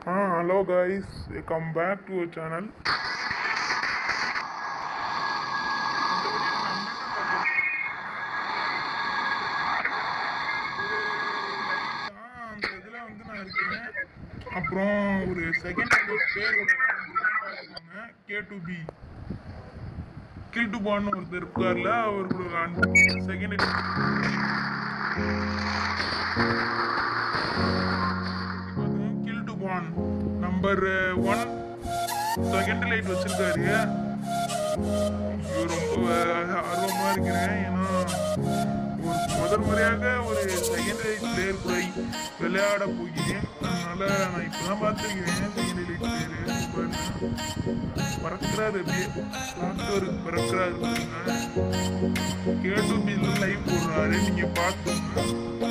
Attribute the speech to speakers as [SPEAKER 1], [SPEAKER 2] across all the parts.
[SPEAKER 1] Hello guys, welcome back to our channel. அப்புறம் ஒரு second பேர் K2B கில் டு பான் ஒருத்தர் இருக்கார்ல, அவரோட செகண்ட் கில் டு பான் நம்பர் 1 செகண்ட் லைட் வச்சிருக்காரு. ரொம்ப ஆர்வமா இருக்கிறேன். ஏன்னா முதல் முறையாக ஒரு செகண்ட் லைட் பிளேயர் கூட விளையாட போகிறேன். அதனால நான் இப்பதான் பார்த்துருக்கிறேன் செகண்ட் லைட் பிளேயர் பறக்கிறாரு, அப்படியே பார்த்து பறக்கிறாரு. K2B லைவ் போடுறாரு, நீங்க பார்த்துங்க.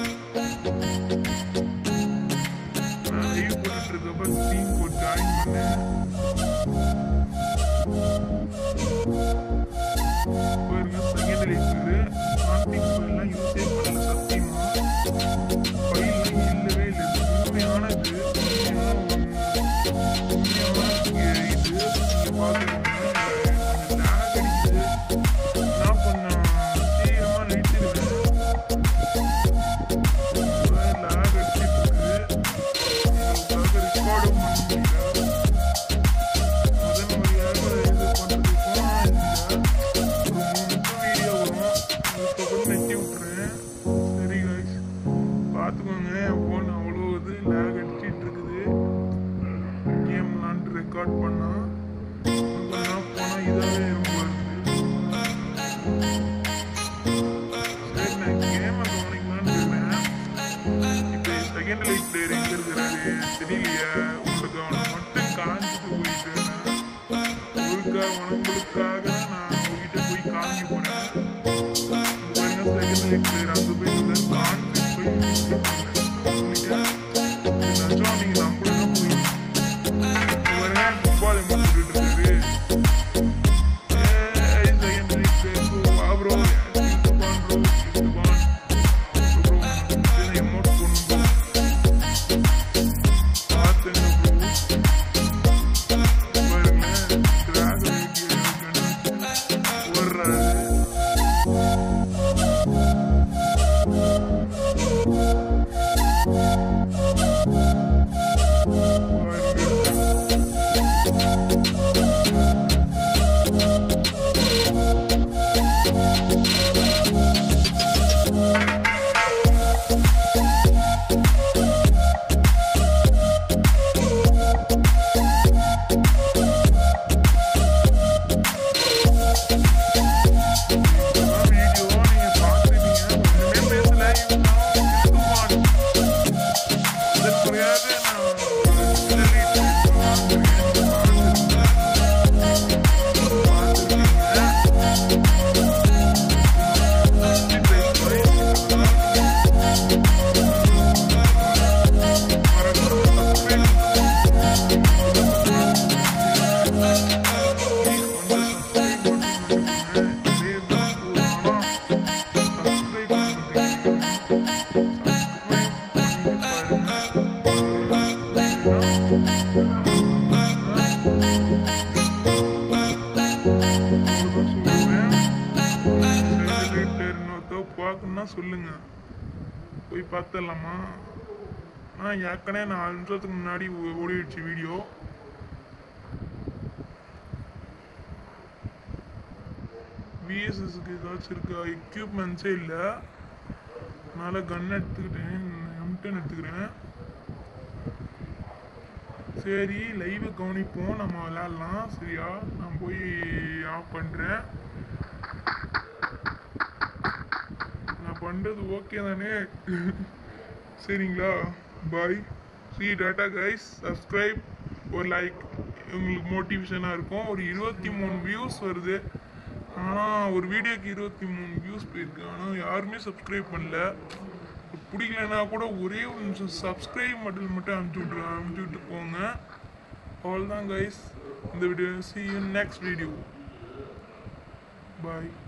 [SPEAKER 1] நான் லைவ் போட்டுட்டு இருக்கப்ப டீம் போட்டு ஜாயின் பண்ணேன். செகண்ட் லைட் கான்டிக் ஃபைல்லாம் யூஸே பண்ணல. சத்தியமா ஃபைல்லாம் இல்லவே இல்லை. உண்மையானது ரெக்கார்ட் பண்ணா போனா இதாவே ரொம்ப சரி, நான் கேம கவனிக்கலான்னு இருக்கேன். இப்ப செகண்ட் லைட் பிளேயர் எங்க இருக்கிறாரு தெரியலையா? உங்களுக்கு அவனை மட்டும் காஞ்சிட்டு போயிட்டு உங்களுக்காக நான் உங்ககிட்ட போய் காஞ்சி போனேன். செகண்ட் லைட் பிளேயர் அங்க போயிட்டு காஞ்சி போய் நீங்க நம்பலாம் போய் பாலை முடிச்சுட்டு இருக்காரு. பார்க்கணும்னா சொல்லுங்க, போய் பார்த்துடலாமா? ஏற்கனவே 4 நிமிஷத்துக்கு முன்னாடி ஓடிடுச்சு வீடியோ. விஎஸ்எஸ்க்கு ஏதாச்சும் இருக்கா? எக்யூப்மெண்ட்ஸே இல்லை. அதனால கன் எடுத்துக்கிட்டேன், M10 எடுத்துக்கிறேன். சரி, லைவ் கவனிப்போம், நம்ம விளையாடலாம். சரியா? நான் போய் ஆஃப் பண்ணுறேன். நான் பண்ணுறது ஓகே தானே? சரிங்களா? Bye, see tata guys. Subscribe ஒரு லைக் உங்களுக்கு மோட்டிவேஷனாக இருக்கும். ஒரு 23 வியூஸ் வருது. ஆனால் ஒரு வீடியோக்கு 23 வியூஸ் போயிருக்கு. ஆனால் யாருமே சப்ஸ்கிரைப் பண்ணல. பிடிக்கலன்னா கூட ஒரே ஒரு நிமிஷம் சப்ஸ்கிரைப் மட்டும் அனுப்பிச்சு விட்டு போங்க. அவ்வளோதான் கைஸ் இந்த video. see you next video. Bye.